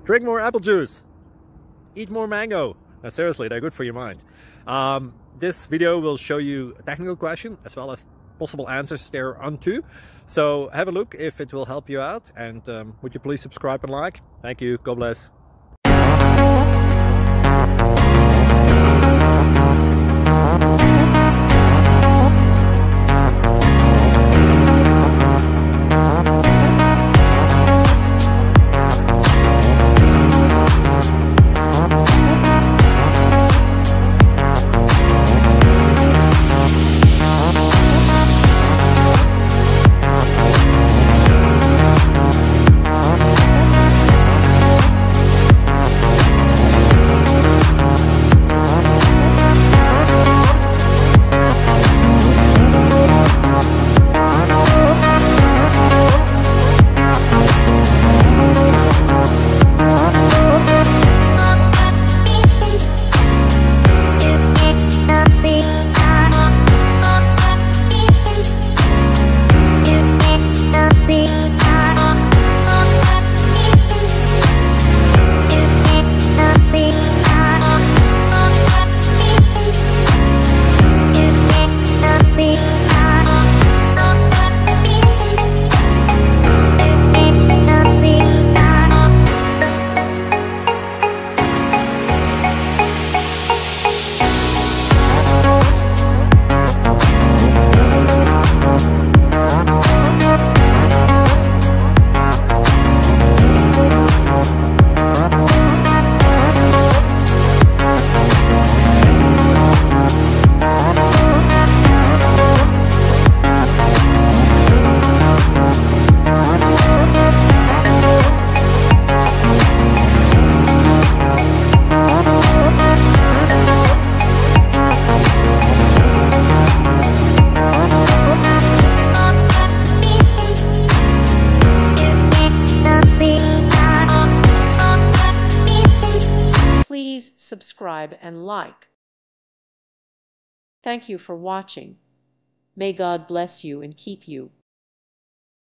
Drink more apple juice. Eat more mango. Now, seriously, they're good for your mind. This video will show you a technical question as well as possible answers thereunto. So have a look if it will help you out, and would you please subscribe and like? Thank you. God bless. Please subscribe and like. Thank you for watching. May God bless you and keep you.